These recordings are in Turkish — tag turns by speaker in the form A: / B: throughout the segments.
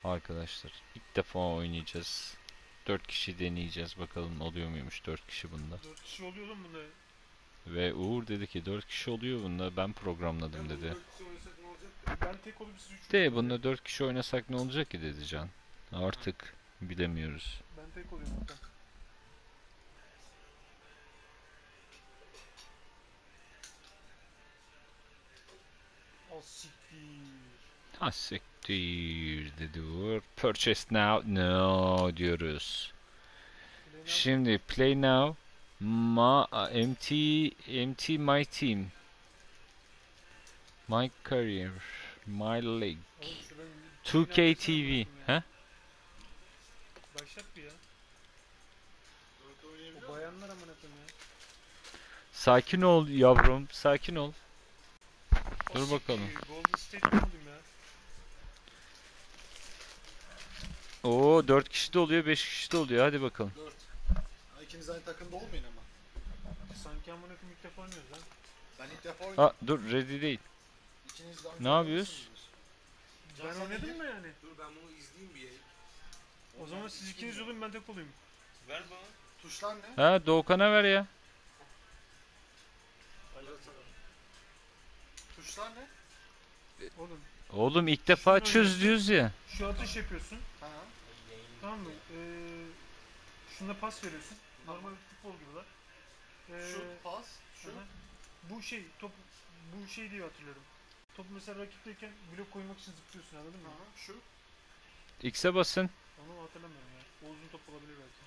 A: arkadaşlar. İlk defa oynayacağız. 4 kişi deneyeceğiz. Bakalım oluyor muymuş 4 kişi bunda.
B: 4 kişi oluyor oğlum bunda.
A: Ve Uğur dedi ki 4 kişi oluyor bunda. Ben programladım dedi.
B: Ben tek olup siz 3
A: De bunda 4 kişi oynasak ne olacak ki dedi Can. Artık bilemiyoruz.
B: Ben tek oluyorum Hakan. O siktir.
A: Ha siktir dedi Uğur. Purchase now. No diyoruz. Şimdi play now. MT my team. My career. My league.
B: Oğlum şuradan
A: 2K TV. He?
B: Başlat bir ya. O bayanlar amına koyayım ya.
A: Sakin ol yavrum. Sakin ol.
B: O
A: Dur bakalım.
B: siktir, Golden State ne oldum ya?
A: Oo 4 kişi de oluyor, 5 kişi de oluyor. Hadi bakalım.
C: 4. İkiniz aynı takımda olmayın ama.
B: Sanki amına koyayım ilk defa oynuyoruz lan.
C: Ben ilk defa oynadım.
A: Ha dur ready değil.
C: İkiniz de aynı
A: Ne
C: takımda
A: yapıyoruz?
C: mısınız?
B: Ben
C: sen
B: oynadım
C: gel.
B: mı yani?
D: Dur ben bunu izleyeyim bir yayın.
B: O zaman siz ikiniz olun ben tek olayım.
D: Ver bana.
C: Tuşlar ne?
A: Ha Doğukan'a ver ya.
C: Tuşlar ne?
B: Oğlum
A: Oğlum ilk defa
B: Şunu
A: açıyoruz diyoruz ya.
B: şu atış yapıyorsun.
C: Ha.
B: Tamam mı? Şuna pas veriyorsun. Normal futbol gibi lan.
C: Şu pas, şu.
B: aha. Bu şey top bu şey diye hatırlıyorum. Top mesela rakipteyken blok koymak için zıplıyorsun anladın mı?
C: Aha, şu.
A: X'e basın.
B: Onu hatırlamıyorum ya. O uzun top olabilir belki.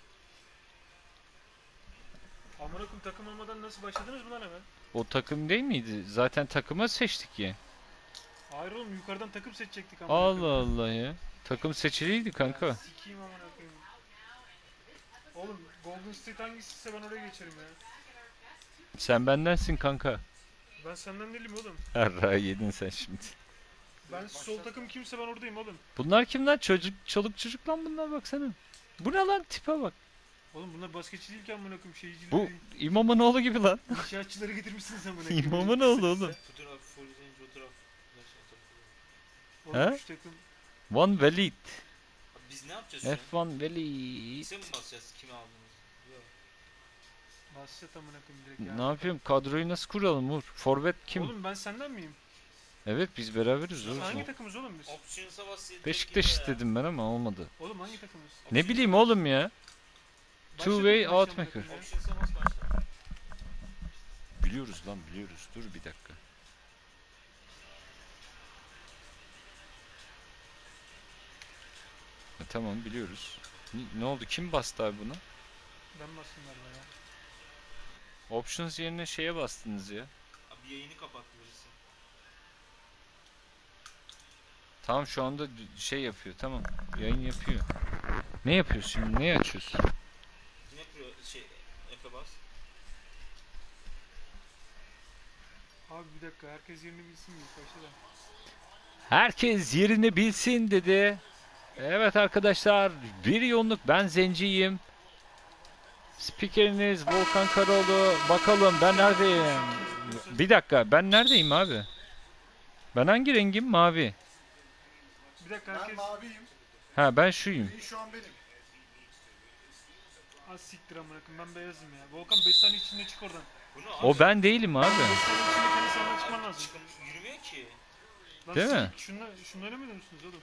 B: Amına koyayım takım olmadan nasıl başladınız mı lan hemen?
A: O takım değil miydi? Zaten takıma seçtik ya.
B: Hayır oğlum yukarıdan takım seçecektik amına
A: Allah
B: koyayım.
A: Allah ya. Takım seçiliydi kanka.
B: Ya sikiyim amına koyayım. Oğlum Golden State hangisiyse ben oraya geçerim ya.
A: Sen bendensin kanka.
B: Ben senden değilim oğlum.
A: Herra yedin sen şimdi.
B: Ben sol takım kimse ben oradayım oğlum.
A: Bunlar kim lan? Çoluk çocuk lan bunlar baksana. Bu ne lan tipe bak.
B: Oğlum bunlar basketçi değil ki amına koyayım şeyciler.
A: Bu imamın oğlu gibi lan.
B: İnşaatçıları getirmişsiniz amına koyayım.
A: İmamın oğlu oğlum.
D: Fotoğraf, full izleyin fotoğraf.
B: Oğlum
A: He?
B: şu takım.
A: One Velid.
D: Abi biz ne yapacağız şu an?
A: F1 Velid.
D: X'e mi basacağız kimi aldığımız? Yok.
B: Bahset amına koyayım direkt ya.
A: Ne yapıyorum? Kadroyu nasıl kuralım Uğur? Forvet kim?
B: Oğlum ben senden miyim?
A: Evet biz beraberiz
B: Biz
A: Uğur.
B: hangi takımız oğlum biz?
D: Options'a bas.
A: Beşiktaş istedim ben ama olmadı.
B: Oğlum hangi takımız?
A: Ne bileyim oğlum ya.
B: Başla
A: Two-way
B: bakayım amına
A: outmaker.
B: koyayım ya.
D: Options'a bas başla.
A: Biliyoruz lan biliyoruz. Dur bir dakika. Tamam biliyoruz. Ne oldu? Kim bastı abi buna?
B: Ben bastım galiba ya.
A: Options yerine şeye bastınız ya.
D: Abi yayını kapattı birisi.
A: Tamam şu anda şey yapıyor tamam. Yayın yapıyor. Ne yapıyorsun şimdi? Ne açıyorsun?
D: Ne yapıyor Efe bas.
B: Abi bir dakika herkes yerini bilsin mi ilk başta da.
A: Herkes yerini bilsin dedi. Evet arkadaşlar bir yoğunluk ben Zenci'yim. Spikeriniz Volkan Karaoğlu. Bakalım ben neredeyim? Bir dakika ben neredeyim abi? Ben hangi rengim? Mavi.
B: Bir dakika
C: Ben
B: herkes.
C: maviyim.
A: Ha ben şuyum.
C: İyi şu an benim.
B: Az siktir amına koyayım ben beyazım ya. Volkan 5 saniye içinde çık oradan.
D: Bu ne abi?
A: O ben değilim abi.
B: 5 saniye içinde kendi sahana çıkman lazım.
D: Yürümüyor ki.
B: Lan
A: Değil
B: siz
A: mi?
B: Şunla oynamıyor musunuz oğlum?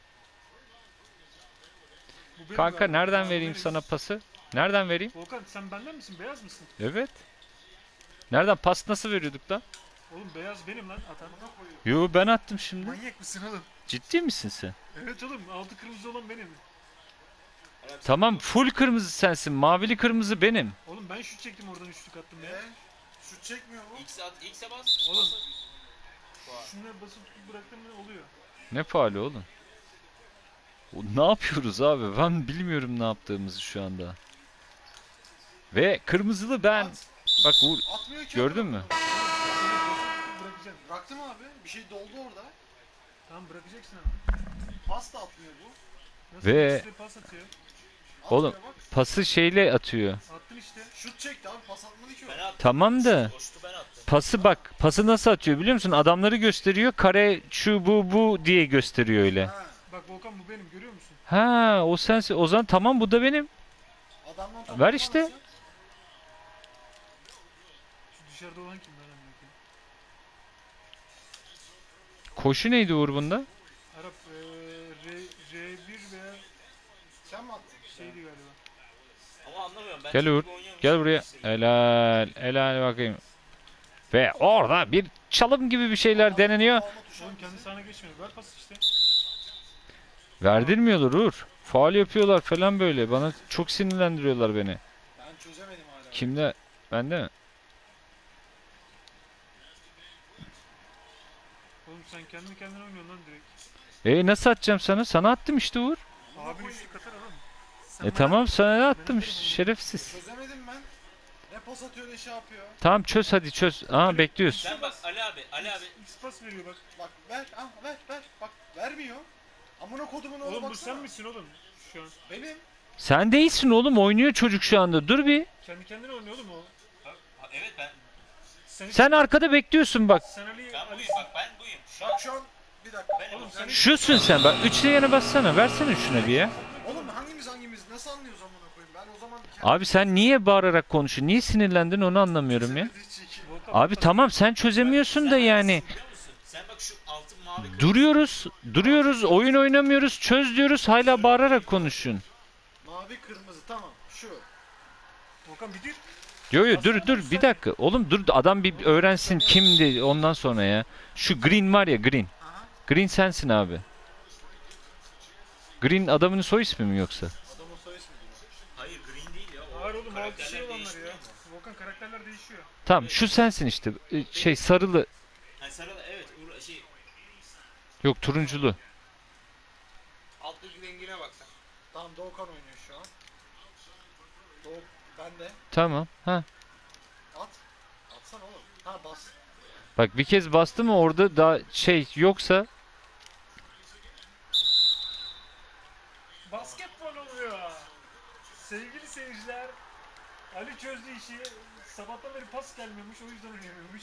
B: Bu benim
A: Kanka
B: galiba.
A: nereden
B: Tamam,
A: vereyim
B: veririz.
A: sana pası? Nereden vereyim?
B: Volkan sen benden misin? Beyaz mısın?
A: Evet. Nereden pas nasıl veriyorduk lan?
B: Oğlum beyaz benim lan atan.
A: Yo ben attım şimdi.
B: Manyak mısın oğlum?
A: Ciddi misin sen?
B: Evet oğlum altı kırmızı olan benim.
A: Tamam full kırmızı sensin. Mavili kırmızı benim.
B: Oğlum ben şut çektim oradan üçlük attım ya.
C: Şut çekmiyor bu.
D: X'e bas.
B: Oğlum.
D: Faul.
B: Şunları basıp tutup bıraktım mı oluyor.
A: Ne faali oğlum? Ne yapıyoruz abi? Ben bilmiyorum ne yaptığımızı şu anda. Ve kırmızılı ben.
C: At.
A: Bak Uğur
C: Atmıyor ki.
A: gördün
C: adam.
A: mü?
B: Şunları basıp tutup bırakacaksın.
C: Bıraktım abi. Bir şey doldu orada.
B: Tamam bırakacaksın ama.
C: Pas da atmıyor bu.
B: Nasıl
A: Ve-
B: işte pas atıyor.
C: Atmıyor
A: Oğlum.
C: bak.
A: Pası şeyle atıyor.
B: Attın işte.
C: Şut çekti abi. Pas atmadı ki o.
D: Ben attım.
A: Tamam da
D: O şutu ben attım.
A: pası bak. Pası nasıl atıyor biliyor musun? Adamları gösteriyor. Kare şu bu diye gösteriyor öyle.
C: Ha.
B: Bak Bak Volkan bu benim görüyor musun?
A: Ha, o sensin. O zaman tamam, bu da benim.
C: Adamdan top
A: Ver işte.
C: almanızı.
B: Şu dışarıda olan kim lan amına koyayım?
A: Koşu neydi Uğur bunda?
B: Arap R1 veya
C: Sen mi attın?
B: şeydi galiba.
D: Ama anlamıyorum. Ben
A: Gel
D: çok
A: Uğur.
D: gibi oynuyormuş
A: Gel
D: gibi
A: buraya.
D: hissediyorum.
A: Helal. Helal bakayım. Ve orada bir çalım gibi bir şeyler deneniyor.
C: Alma tuşu
B: Oğlum kendi
C: hangisi?
B: sahana geçmiyor. Ver pas işte.
A: Verdirmiyorlar Uğur. Faul yapıyorlar falan böyle. Bana çok sinirlendiriyorlar beni.
C: Ben çözemedim hala.
A: Kimde? Bende mi?
B: Oğlum sen kendi kendine oynuyorsun lan direkt.
A: Nasıl atacağım sana? Sana attım işte Uğur.
B: Abin üçlük atar adam.
A: Tamam, sana attım şerefsiz.
C: Çözemedim ben. Ne pas atıyor ne şey yapıyor.
A: Tamam, çöz hadi çöz. Aa, bekliyoruz.
D: Sen bak Ali abi.
B: X pas veriyor bak.
C: Bak ver ver. Bak vermiyor. Amına kodumun oğlu
B: Oğlum bu
C: baksana.
B: sen misin oğlum? Şu an.
C: Benim.
A: Sen değilsin oğlum, oynuyor çocuk şu anda. Dur bir.
B: Kendi kendine oynuyor oğlum o.
D: Evet ben.
A: Sen arkada bekliyorsun bak.
B: Sen Ali,
D: Ben buyum
B: Ali'sin.
D: bak ben buyum.
C: Bak şu an bir dakika.
D: Benim
B: Oğlum
D: o.
B: sen
A: Şusun sen bak. Üçlü yana bassana. Versene şuna bir ya.
C: Oğlum hangimiz nasıl anlıyoruz amına koyayım? Ben o zaman
A: Abi sen niye bağırarak konuşuyorsun? Niye sinirlendin onu anlamıyorum ya.
B: Volkan,
A: Abi tamam, sen çözemiyorsun da yani.
D: Biliyor musun? Sen bak şu altın mavi kırmızı.
A: Duruyoruz, oyun oynamıyoruz, çöz diyoruz, hala bağırarak konuşuyorsun.
C: Mavi kırmızı tamam şu.
B: Volkan bir dur.
A: Yo dur bir dakika. Oğlum dur, adam bir öğrensin kimdi ondan sonra ya. Şu Green var ya, Green.
C: Aha.
A: Green sensin abi. Green adamın soy ismi mi yoksa?
C: Adamın soy ismi diyor.
D: Hayır green değil ya. O
B: Hayır oğlum altı
D: karakterler
B: şey olanlar
D: değişmiyor
B: ya.
D: mu?
B: Volkan karakterler değişiyor.
A: Tamam, şu sensin işte. Şey sarılı.
D: Hani sarı evet şey
A: Yok, turunculu.
D: alttaki rengine bak sen.
C: Tamam Doğukan oynuyor şu an. Doğuk ben de.
A: Tamam. Ha.
C: At. Atsana oğlum. Ha bas.
A: Bak bir kez bastı mı orada daha şey yoksa
B: Basketbol oluyor. Sevgili seyirciler. Ali çözdü işi. Sabahtan beri pas gelmiyormuş o yüzden oynayamıyormuş.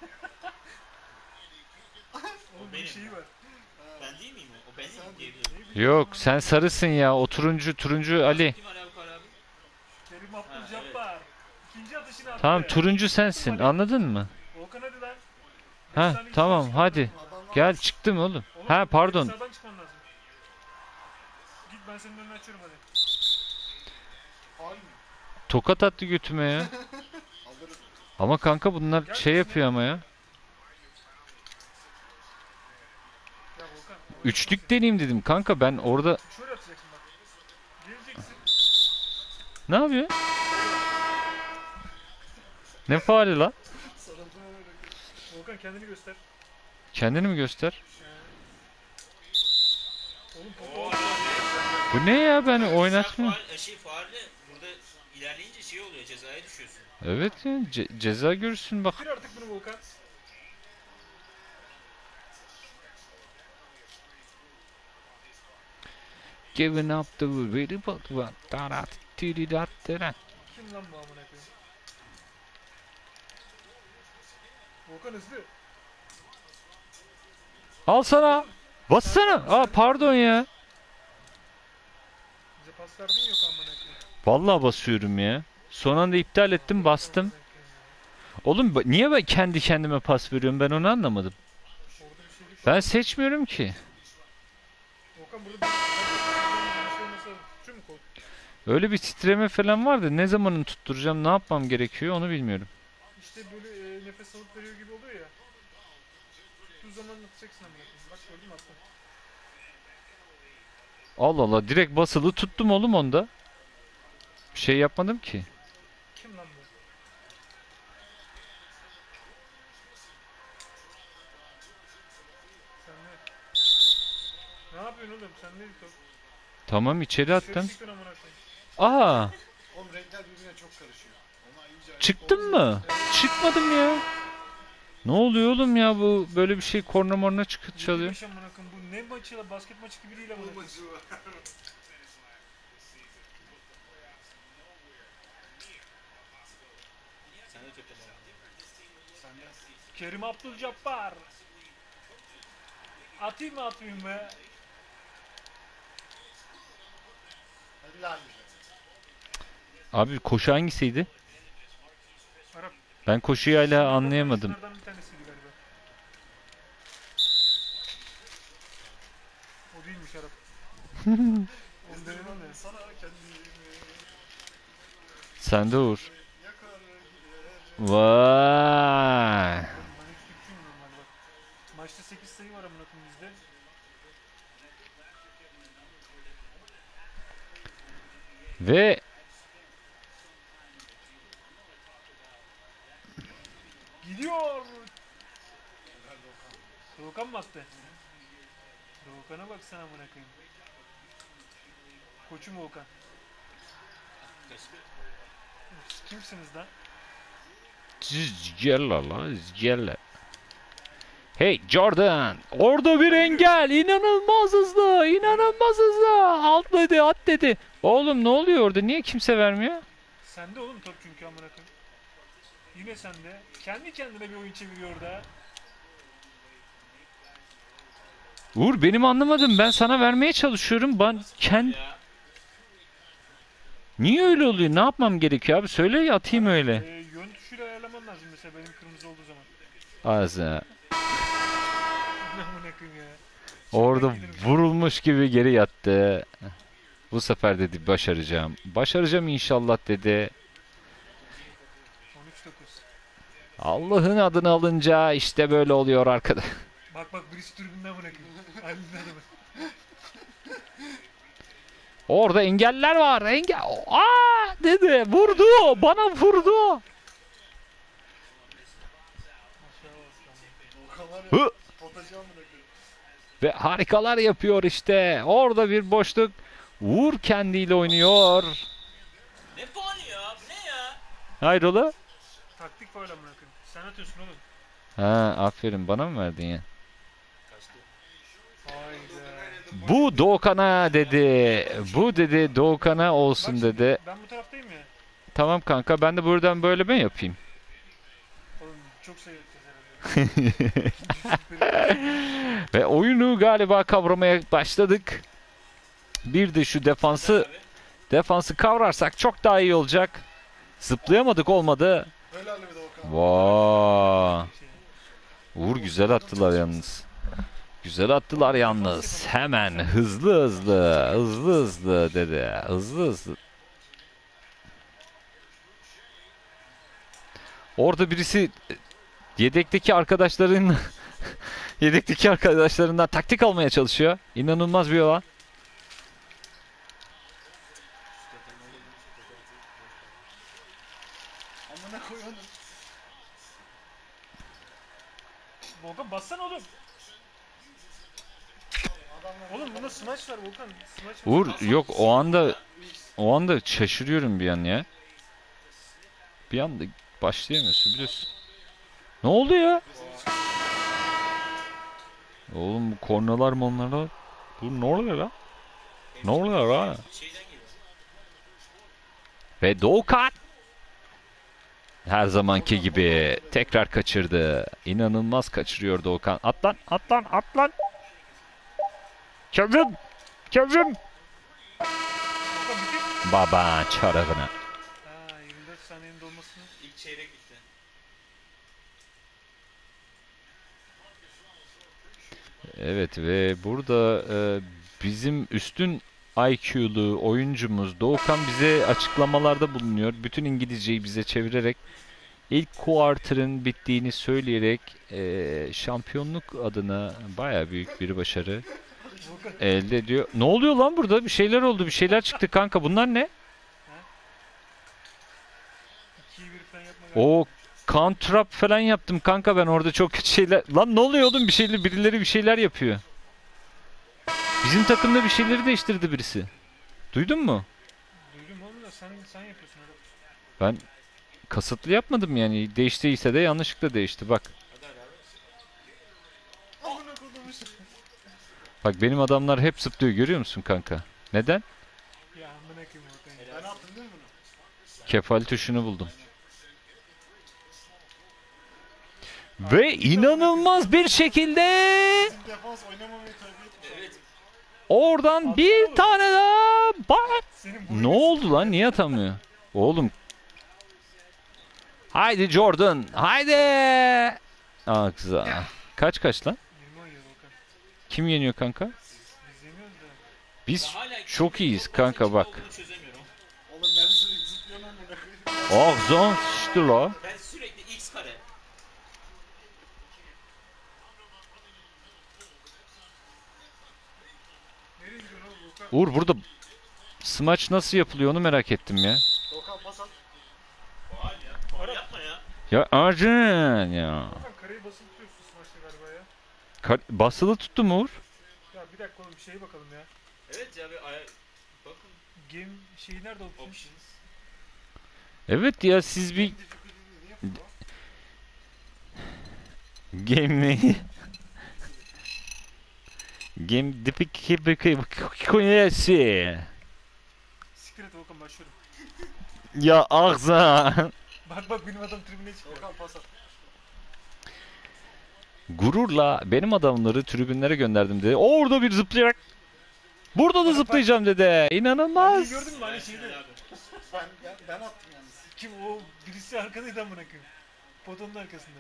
B: Oğlum bir
D: benim.
B: şeyi var.
D: Ben değil miyim o? O benim
C: Sen-
D: diyebilirim.
A: yok, sen sarısın ya. O turuncu Ali.
D: Kim Ali abi abi?
B: Kerim Abdülcabbar. İkinci atışını attı.
A: Tamam, turuncu sensin. Anladın mı?
B: Volkan hadi lan.
A: Ha
B: Efsane
A: tamam,
B: iş
A: hadi.
C: Adamlar
A: Gel, çıktım oğlum.
B: Oğlum,
A: Ha pardon.
B: Sağdan çıkman lazım. Git ben senin önüne açıyorum hadi.
C: faul mü?
A: Tokat attı götüme ya.
C: Alırım.
A: Ama kanka bunlar şey yapıyor ama ya.
B: Ya Volkan.
A: Üçlük deneyeyim dedim kanka, ben orada
B: Şöyle atacaksın bak. Geleceksin.
A: ne yapıyor? Ne faali lan?
C: Sarıldım öyle.
B: Volkan kendini göster.
A: Kendini mi göster?
B: Oğlum popo.
D: Oo,
A: Bu ne ya, ben
D: sen
A: oynatmıyorum.
D: faalle burada ilerleyince şey oluyor cezaya düşüyorsun.
A: Evet ya, ceza görürsün bak.
B: Bitir artık bunu Volkan.
A: Giving up the really but what?
B: Kim lan bu amına koyayım? Volkan hızlı.
A: Al sana. Bassana. Aa pardon ya.
B: Bize pas verdin yok amına koyayım.
A: Vallahi basıyorum ya. Son anda iptal ettim, bastım. Oğlum niye ben kendi kendime pas veriyorum, ben onu anlamadım.
B: Orada bir şey düşüyor.
A: Ben seçmiyorum ki.
B: Volkan burada bir şey olmasa şu mu kol?
A: Öyle bir titreme falan var da ne zamanın tutturacağım, ne yapmam gerekiyor onu bilmiyorum.
B: İşte böyle nefes alıp veriyor gibi oluyor ya. Tuttuğu zaman atacaksın amına koyayım. Bak gördün mü attım.
A: Allah Allah, direkt basılı tuttum oğlum onda. Bir şey yapmadım ki.
B: Kim lan bu? Sen ne? Ne yapıyorsun oğlum? Sen ne top?
A: Tamam, içeri
B: Dışarı
A: attım.
B: çıktın amına koyayım.
A: Aa,
C: Oğlum renkler birbirine çok karışıyor. Ona iyice
A: çıktın mı? Çıkmadım ya. Ne oluyor oğlum ya, bu böyle bir şey korna morna çalıyor.
B: 25 amına koyayım. Bu ne maçı la? Basket maçı gibi değil amına
C: Bu
B: koyayım.
C: maçı var.
D: Sen de kötü bak.
C: Sen de.
B: Kerim Abdülcabbar. Atayım mı atmayayım mı?
C: Helal.
A: Abi koşu hangisiydi?
B: Arap.
A: Ben koşuyu hala anlayamadım.
B: Şunlardan bir tanesiydi galiba. O değilmiş Arap. Onu denedim de.
C: Sana kendimi
A: Sen de Uğur.
C: yakar gider.
A: Vay.
B: Ben hiç Türkçüyüm normalde bak. Maçta 8 sayı var amına koyayım bizde.
A: Ve
B: Gidiyor.
C: Helal Doğukan.
B: Doğukan mı attı? Doğukan'a bak sen amına koyayım. Koçum Doğukan. Siz kimsiniz lan?
A: Zgella lan Zgella. Hey Jordan. Orada bir engel. İnanılmaz hızlı. İnanılmaz hızlı. Alt dedi at dedi. Oğlum ne oluyor orada? Niye kimse vermiyor?
B: Sende oğlum top çünkü amına koyayım. Yine sende. Kendi kendine bir oyun çeviriyor orada.
A: Uğur benim anlamadım. Ben sana vermeye çalışıyorum. Ben
D: Ya.
A: Niye öyle oluyor? Ne yapmam gerekiyor abi? Söyle ya atayım öyle.
B: Yön tuşuyla ayarlaman lazım mesela benim kırmızı olduğu zaman.
A: Ağzına.
B: Amına koyayım ya.
A: Orada vurulmuş gibi geri yattı. Bu sefer dedi başaracağım. Başaracağım inşallah dedi.
B: 13-9.
A: Allah'ın adını alınca işte böyle oluyor arkada.
B: Bak bak birisi tribünden bırakıyor. Halil'in adamı.
A: Orada engeller var. Aa dedi. Vurdu. Bana vurdu.
B: Aşağı bak.
C: Doğukan var
A: Hı.
C: ya. Potacağım bırakıyor.
A: Ve harikalar yapıyor işte. Orada bir boşluk. Uğur kendiyle oynuyor.
D: Ne puanı ya? Bu ne ya?
A: Hayrola?
B: Taktik faul amına koyayım. Sen atıyorsun oğlum.
A: Ha aferin bana mı verdin ya?
D: Kaçtı.
B: Hayda.
A: Bu Doğukan'a dedi. Bu dedi Doğukan'a
B: Bak
A: olsun
B: şimdi,
A: dedi.
B: ben bu taraftayım ya.
A: Tamam kanka ben de buradan böyle mi yapayım?
B: Oğlum çok seyredeceğiz herhalde.
A: Ve oyunu galiba kavramaya başladık. Bir de şu defansı kavrarsak çok daha iyi olacak. Zıplayamadık olmadı.
C: Helal be Doğukan.
A: Vaa. Uğur güzel attılar yalnız. Güzel attılar yalnız. Hemen hızlı hızlı dedi. Hızlı hızlı. Orada birisi yedekteki arkadaşlarından taktik almaya çalışıyor. İnanılmaz bir olay.
C: Amına koyalım.
B: Volkan bassana oğlum.
C: Adamlar
B: Oğlum bunda smaç var Volkan. Smaç var.
A: Uğur yok o anda şaşırıyorum bir an ya. Bir anda başlayamıyorsun biliyorsun. Ne oldu ya? Oğlum bu kornalar monlar. Bu ne oluyor lan? Ne oluyor lan?
D: Şeyden geliyor.
A: Ve Doğukan her zamanki gibi tekrar kaçırdı. İnanılmaz kaçırıyor Doğukan. Atlan. Kazım.
B: Volkan bitir.
A: Baba çarabına.
B: Ha 24 saniyenin dolmasını.
D: İlk çeyrek bitti.
A: Evet ve burada bizim üstün IQ'lu oyuncumuz Doğukan bize açıklamalarda bulunuyor. Bütün İngilizceyi bize çevirerek ilk quarter'ın bittiğini söyleyerek şampiyonluk adına baya büyük bir başarı
B: Volkan.
A: elde ediyor. Ne oluyor lan burada? Bir şeyler oldu. Bir şeyler çıktı kanka. Bunlar ne?
B: 2'yi 1 falan yapma galiba.
A: O counter up falan yaptım kanka ben orada çok kötü şeyler. Lan ne oluyor oğlum? Birileri bir şeyler yapıyor. Bizim takımda bir şeyleri değiştirdi birisi. Duydun mu?
B: Duydum oğlum da sen yapıyorsun oğlum.
A: Ben kasıtlı yapmadım yani. Değiştiyse de yanlışlıkla değişti. Bak.
D: Hadi hadi abi.
C: amına koymuş.
A: Bak benim adamlar hep zıplıyor görüyor musun kanka? Neden?
B: Ya amına koyayım Volkan ya.
C: Ben attım değil mi bunu?
A: Kefal tuşunu buldum. Ve inanılmaz bir şekilde
C: Bizim defans oynamamayı tercih etmiş.
D: Evet.
A: oradan bir tane daha
B: Senin
A: Ne oldu lan? Niye atamıyor? Oğlum. Haydi Jordan. Haydi. Akza. Kaç kaç lan?
B: 20 oynuyor Volkan.
A: Kim yeniyor kanka?
B: Biz yeniyoruz da.
A: Biz
D: Ya hala
A: çok iyiyiz
D: kim
A: kanka bak.
D: olduğunu çözemiyorum.
C: Oğlum ben sürekli zıplıyorum amına koyayım.
A: Akza sıçtı la.
D: Ben sürekli X kare.
B: Nereye gidiyorsun oğlum Volkan?
A: Uğur burada smaç nasıl yapılıyor onu merak ettim ya.
C: Doğukan pas at.
D: Faal ya. Faal yapma ya.
A: Ya Arjun ya.
B: Volkan kareyi basılı tutuyorsun smaçta galiba ya.
A: Basılı tuttu mu Uğur?
B: Ya bir dakika oğlum şeye bakalım ya.
D: Evet ya bir bakın
B: Game şeyi nerede option?
D: options.
A: Evet ya siz bir
C: Niye yapıyor?
A: game game dipikiyesi.
B: Siktir et Volkan başlıyorum.
A: Ya Akza.
B: Bak benim adam tribüne çıkıyor.
C: Doğukan pas at.
A: Gururla benim adamları tribünlere gönderdim dedi. Orada bir zıplayarak. Burada da zıplayacağım dedi.
B: Ali'yi
A: İnanılmaz.
B: gördün mü Ali
D: Ben
B: şeyde?
D: abi.
C: Ben attım yalnız.
B: Kim o? Birisi arkadaydı amına koyayım. Potonun arkasında.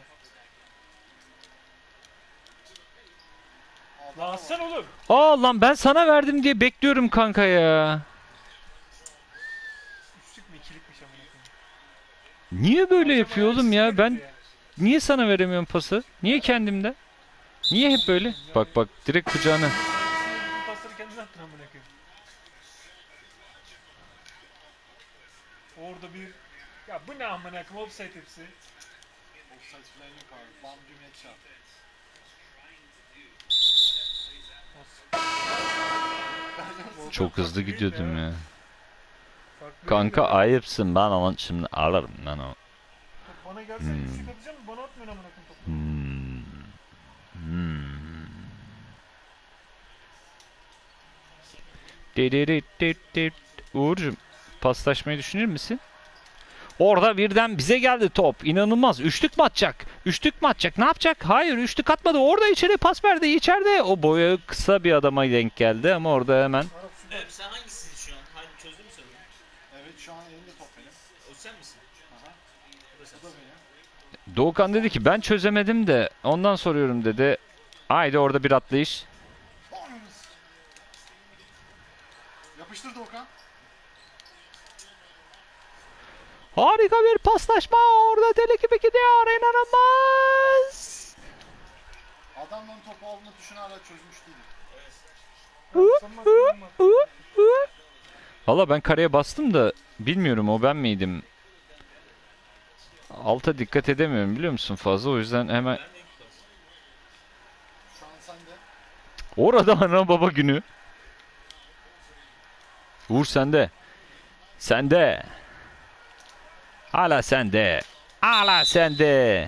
C: Adam
B: Lan
C: var.
B: atsana oğlum.
A: Aa lan ben sana verdim diye bekliyorum kanka ya.
B: Üçlük mü ikilikmiş amına koyayım.
A: Niye böyle
B: Akşam
A: yapıyor
B: ayağı
A: oğlum ya?
B: siktir
A: Ben
B: ya.
A: niye sana veremiyorum pası? Niye kendimde? Niye hep böyle? Bak bak direkt kucağına.
B: Bütün pasları kendine attın amına koyayım. Orada bir... Ya bu ne amına koyayım? Offside hepsi.
C: Offside falan yok abi. Bam güm headshot.
A: Çok hızlı gidiyordum ya.
B: Farklı
A: Kanka
B: yerde-
A: ayıpsın ben onu şimdi alırım lan o.
B: Bana gelsen üçlük atacağım mı? Bana atmıyorsun amına koyayım topu.
A: Hmm. Hmm. Didirit. Uğur'cum paslaşmayı düşünür müsün? Orada birden bize geldi top. İnanılmaz. Üçlük mü atacak? Üçlük mü atacak? Ne yapacak? Hayır üçlük atmadı. Orada içeri pas verdi. İçeride. O boyu kısa bir adama denk geldi ama orada hemen.
B: Arap süper.
D: Evet sen hangisisin şu an? Hangi çözdün mü sen onu?
C: Evet şu an elimde top benim.
D: O sen misin?
C: Aha.
D: Bu da sen.
C: Bu da benim.
A: Doğukan dedi ki ben çözemedim de ondan soruyorum dedi. Haydi orada bir atlayış.
C: Bonus. Yapıştır Doğukan.
A: Harika bir paslaşma. Orada deli gibi gidiyor. İnanılmaz.
C: Adamların topu alma tuşunu hala çözmüş değilim.
B: Sen mi attın, ben mi attım?
A: Valla ben kareye bastım da bilmiyorum o ben miydim? Alta dikkat edemiyorum biliyor musun fazla o yüzden hemen
D: Ben de ilk pas.
C: Şu an sende.
A: orada ana baba günü. Uğur sende. Sende. Hala sende. Hala sende.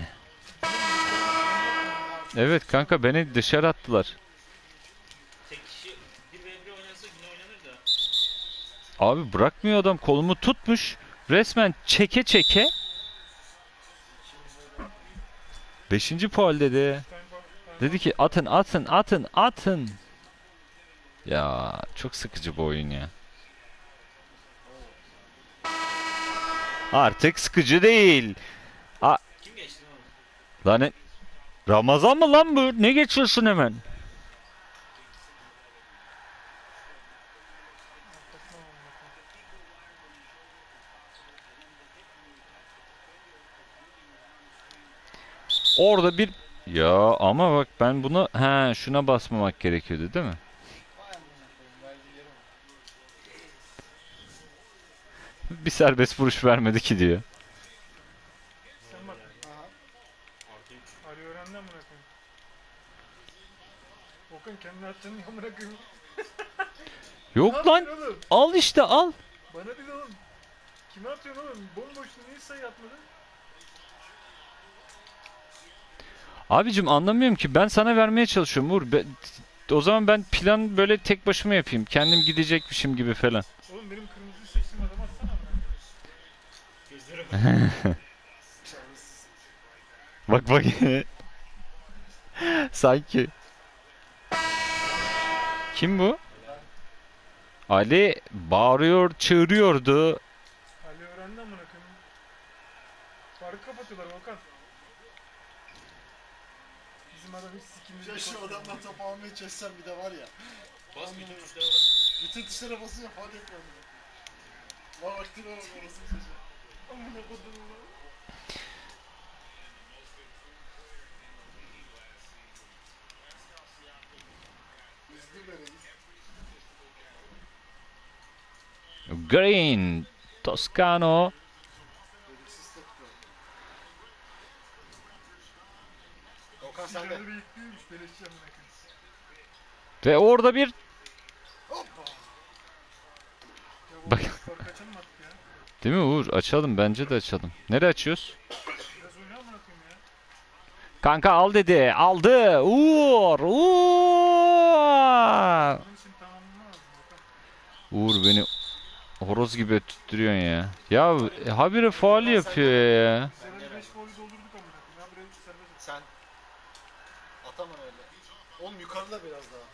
A: Evet kanka beni dışarı attılar.
D: Tek kişi 1v1 oynansa yine oynanır da.
A: Abi bırakmıyor adam kolumu tutmuş. Resmen çeke çeke. Beşinci faul dedi. Dedi ki atın atın atın atın. Ya çok sıkıcı bu oyun ya. Artık sıkıcı değil.
D: Kim geçti oğlum?
A: Lan Ramazan mı lan bu? Ne geçiyorsun hemen? Orada bir ya ama bak ben bunu şuna basmamak gerekiyordu değil mi?
C: Vay amına koyayım. Verdiği yere bak.
A: Bir serbest vuruş vermedi ki diyor.
B: Sen bak.
C: Aha.
D: Artı 3.
B: Ali öğrendi amına koyayım. Volkan kendini attığını amına koyayım. Ne
A: Yok lan
B: yapıyorsun oğlum?
A: al işte al.
B: Bana değil oğlum. Kime atıyorsun oğlum? Bomboştu niye sayı atmadın?
A: Abicim anlamıyorum ki ben sana vermeye çalışıyorum Uğur. O zaman ben plan böyle tek başıma yapayım. Kendim gidecekmişim gibi falan.
B: Oğlum benim kırmızıyı seçtiğim adamı atsana amına koyayım.
D: Gözlere bak.
C: Çaresiz.
A: Bak. Sanki. Kim bu? Ali bağırıyor, çığırıyordu.
B: Ali öğrendi amına koyayım. Farkı kapatıyorlar Volkan. Bizim adam hiç sikimizi
C: Ya şu adamdan top almaya çalışsam bir de var ya.
D: Bas bütün tuşlara bas.
C: Bütün tuşlara basıyor falan yapıyor. Lan vaktine bak orası bir şey. Amına kodum lan. Üzdü beni.
A: Green, Toscano.
C: Belirsiz tepki. Okan sen de.
B: Silahı bekliyormuş beleşçi amına koyayım.
A: Ve orada bir
C: Hoppa.
B: Ya
A: Bak.
B: Volkan fark açalım artık ya.
A: değil mi Uğur? Açalım, bence de açalım. Nereye açıyoruz?
B: Biraz oyna amına koyayım ya.
A: Kanka al dedi. Aldı. Uğur. Uğur.
B: Bunun için tamamını lazım Volkan.
A: Uğur beni horoz gibi öttürüyorsun ya. Ya habire faul yapıyor ya.
B: Biz evvel 5 golü doldurduk amına koyayım. Ya buraya serbest at.
C: Sen. Ataman öyle. Oğlum yukarıda biraz daha.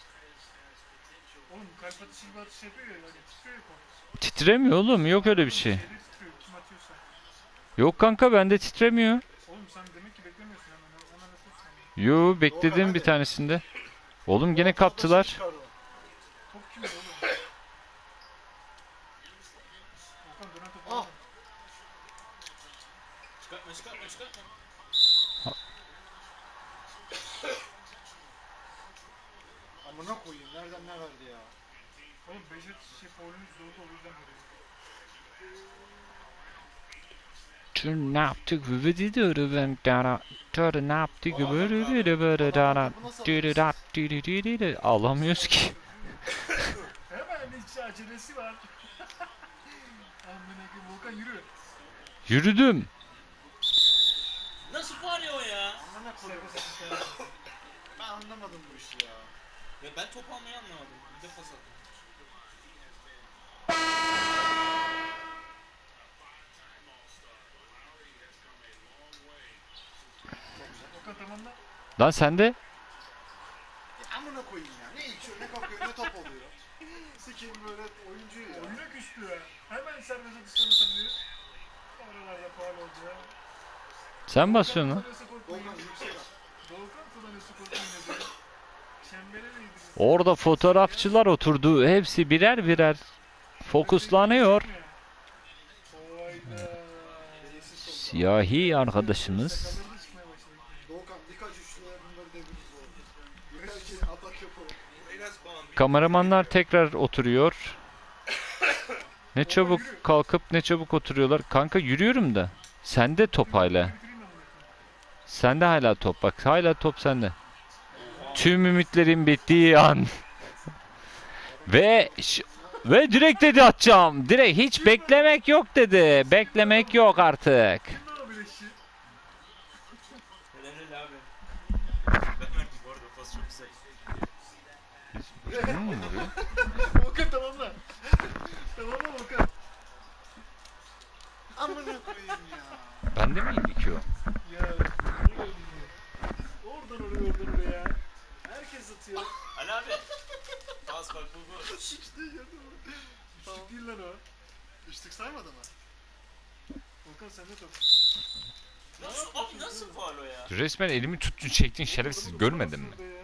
B: Oğlum kalp atışı gibi atış yapıyor ya. Yani titriyor ya kol.
A: Titremiyor oğlum. Yok öyle bir şey.
B: Şeyde titriyor. Kim atıyorsa.
A: Yok kanka bende titremiyor.
B: Oğlum sen demek ki beklemiyorsun hemen. Hemen atıyorsun.
A: Yo bekledim bir tanesinde. Oğlum gene kaptılar.
C: Çıkardı o.
B: Top kimde oğlum? Volkan dönen topu
C: Ah.
B: alma.
D: Çıkartma çıkartma çıkartma.
C: Amına koyayım nereden ne verdi ya.
B: Oğlum Becet faulünüz zordu o yüzden veriyor.
A: Tüm ne yaptık böyle diyorum ben dara. Tör ne yaptık böyle böyle dara. Dürürat. Alamıyoruz ki.
B: Hemen hiç acelesi var. Amına koyayım Volkan yürü.
A: Yürüdüm.
D: Nasıl faal o ya?
C: Amına koyayım.
B: Serbest atış yani.
C: Ben anlamadım bu işi ya.
D: Ya ben top almayı anlamadım. Bir de pas attım.
B: Volkan tamamla.
A: Lan sen de.
C: Ya amına koyayım ya. Ne içiyor ne kalkıyor ne top oluyor. Sikeyim böyle oyuncu ya.
B: Oyuna küstü ya. Hemen serbest atıştan atabilir. Oralarda faul oldu ya.
A: Sen basıyorsun lan.
C: Volkan yüksek at.
B: Volkan kullanıyorsa korkmayın dedi. Çembere değdi.
A: Orada fotoğrafçılar oturdu. Hepsi birer birer fokuslanıyor.
B: Oyda.
A: Siyahi arkadaşımız.
B: Sakalları da çıkmaya başladı.
C: Volkan birkaç üçlüye bunları deviririz oğlum. Yeter ki atak yapalım.
D: En az puan.
A: Kameramanlar tekrar oturuyor. Ne çabuk kalkıp ne çabuk oturuyorlar. Kanka yürüyorum da. Sende top hala.
B: Bitireyim ben bunu.
A: Sende hala top bak. Hala top sende. Tüm ümitlerin bittiği an. Ve direkt dedi atacağım. Direkt hiç beklemek yok dedi. Beklemek yok artık.
B: Kim lan o bileşçi?
D: Helal abi. Ben verdim bu arada pas çok güzel.
B: Volkan tamamla. Tamamla Volkan.
C: Amına koyayım ya.
A: Bende miydi ki o?
B: Ya. Oradan oraya. Herkes atıyor.
D: Ali abi. Pas bak bu.
C: Sikti gördün mü?
B: Üçlük değil lan o.
C: Üçlük saymadı mı?
B: Volkan sende top.
D: Nasıl abi nasıl faal o ya?
A: Resmen elimi tuttun çektin şerefsiz görmedin mi?
B: Orada ya.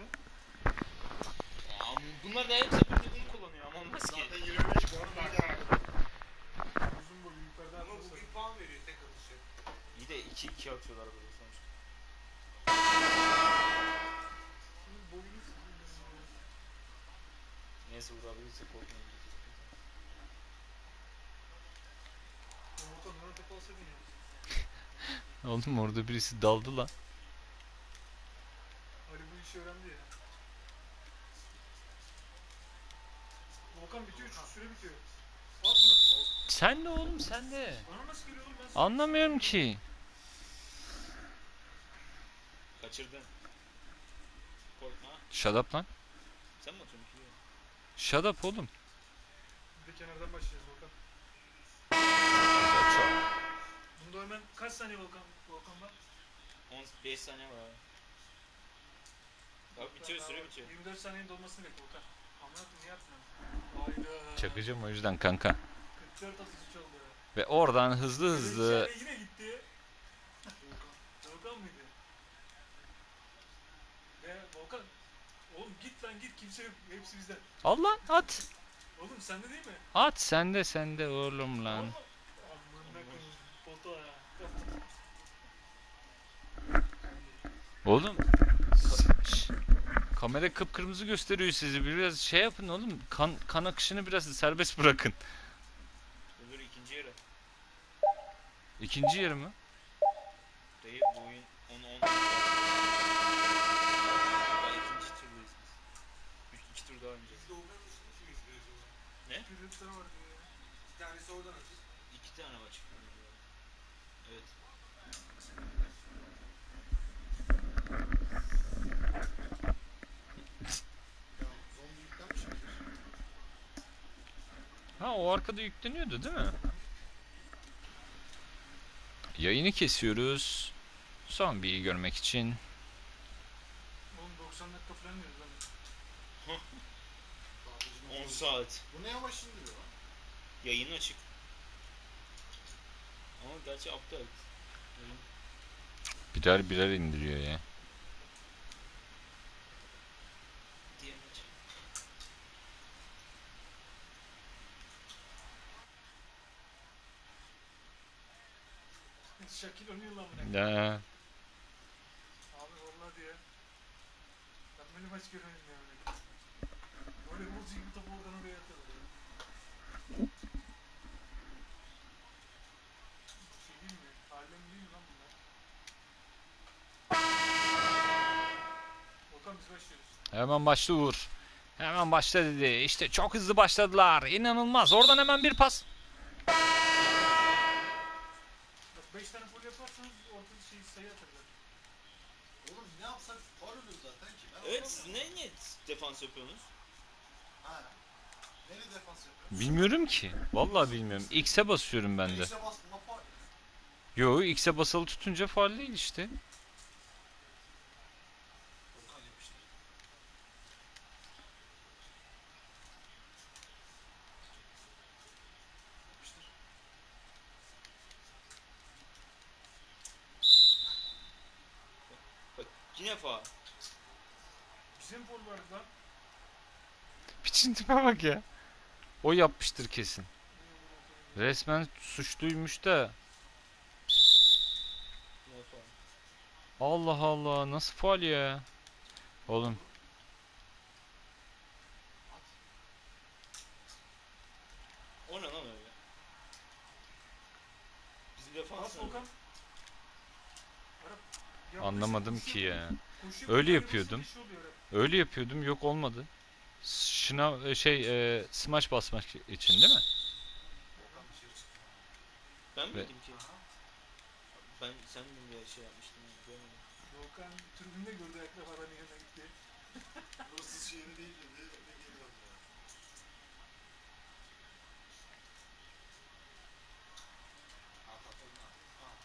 D: Ya bunlar da hepsi bunu kullanıyor ama olmaz ki.
C: Zaten 25 puan var.
B: Uzun boylu yukarıdan
D: Ama
B: atıyorsa.
D: bugün puan veriyor tek atışı. İyi de 2-2 atıyorlar böyle sonuçta.
B: Senin boyunu sikeyim ya.
D: Neyse vurabilirse korkmayın.
B: Ya Volkan bana top alsaydın ya.
A: Oğlum orada birisi daldı lan.
B: Ali bu işi öğrendi ya. Volkan bitiyor, süre bitiyor. At bunu.
A: Sen de oğlum sen de.
B: Bana nasıl geliyor oğlum ben sana?
A: Anlamıyorum ki.
D: Kaçırdın. Korkma.
A: Shut up lan.
D: Sen mi atıyorsun ki?
A: Shut up oğlum.
B: Bir de kenardan başlayacağız Volkan. Bunda hemen kaç saniye Volkan var?
D: 15 saniye var abi. Bak bitiyor süre bitiyor.
B: 24 saniyenin dolmasını bekle Volkan. Amına koyayım niye atmıyorsun? Hayda.
A: Çakacağım o yüzden kanka.
B: 44 atış oldu.
A: Ve oradan hızlı hızlı.
B: Şöyle yine gitti. Volkan mıydı? Ve Volkan. Oğlum git lan git kimse yok. Hepsi bizden.
A: Al lan at.
B: Oğlum sende değil mi?
A: At sende oğlum lan.
B: Amına koyayım. Foto ya.
A: Oğlum. Şş. Kamera kıpkırmızı gösteriyor sizi. Biraz şey yapın oğlum. Kan akışını biraz serbest bırakın.
D: Dur ikinci yarı.
A: İkinci yarı mı?
D: Dayı bu oyun 10-10. Ben ikinci turdayız biz. 2 tur daha önce.
B: Kırıklar var diyor ya.
C: Bir tanesi oradan atır.
D: 2 tane maç. Evet.
C: Ya zombi yüklenmiş midir?
A: Ha o arkada yükleniyordu değil mi? Yayını kesiyoruz. Son bir görmek için.
B: Oğlum 90 dakika falan diyoruz lan.
D: 10 saat.
C: Bu ne yavaş indiriyor lan?
D: Yayın açık. Ama gerçi aptal.
A: Birer birer indiriyor ya.
D: Diye maç.
B: Şakil O'Neal lan bu ne?
A: Ya.
B: Abi vallahi diye. Ben böyle maç görmedim ya böyle. Böyle bolcu gibi topu oradan oraya atıyorlar ya. Şey değil mi? Harlem değil mi lan bunlar? Volkan biz başlıyoruz.
A: Hemen başla Uğur. Hemen başla dedi. İşte çok hızlı başladılar. İnanılmaz. Oradan hemen bir pas.
B: Bak 5 tane gol yaparsanız ortada şey sayı atarlar.
C: Oğlum ne yapsak faul oluyor zaten ki. Ben
D: Evet
C: anlamadım.
D: siz niye defans yapıyorsunuz?
C: Ha. Nereye defans yapıyorsun?
A: Bilmiyorum ki. Vallahi bilmiyorum. X'e basıyorum ben de.
C: X'e bastığında faul.
A: Yo X'e basılı tutunca faul değil işte.
C: Volkan yapıştır. Yapıştır.
D: Bak yine faul.
B: Bizim gol vardı lan.
A: Piçin tipe bak ya. O yapmıştır kesin. Resmen suçluymuş da.
D: Yine faul.
A: Allah Allah nasıl faul ya? Oğlum
D: O ne lan öyle? Bizim defans
B: Bas
D: mı?
B: Volkan. Arap. Ya
A: anlamadım
B: koşuyor,
A: ki ya.
B: koşuyor,
A: Öyle
B: koşuyor,
A: yapıyordum.
B: bir şey oluyor Arap.
A: Öyle yapıyordum yok olmadı. Şınav smaç basmak için değil mi?
C: Volkan dışarı çıktı.
D: Ben mi
A: Ve-
D: dedim ki? Sen mi bir şey yapmıştın? Görmedim.
B: Volkan tribünde gördü ayakla Varane yanına gitti.
C: Burası şehri değil dedi. Ne geliyor ya. At at onu at.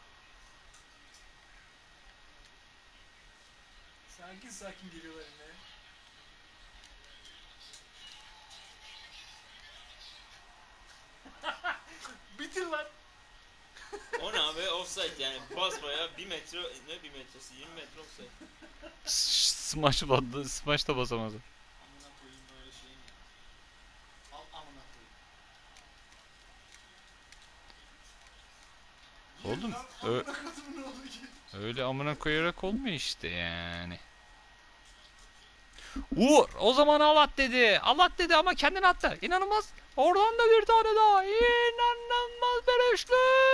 B: Sakin sakin geliyorlar yine. Bitir lan.
D: O ne abi? Offside yani. Basmaya 1 metre, ne 1 metresi? 20 metre offside.
A: Smaç da basamadı.
C: Amına koyayım böyle şeyin ya. Al amına koyayım.
A: Oğlum,
C: Lan,
A: ö-
C: amına koydum ne oldu ki?
A: Öyle amına koyarak olmuyor işte yani. Uğur o zaman al at dedi. Al at dedi ama kendini attı. İnanılmaz. Oradan da bir tane daha. İnanılmaz bir üçlü.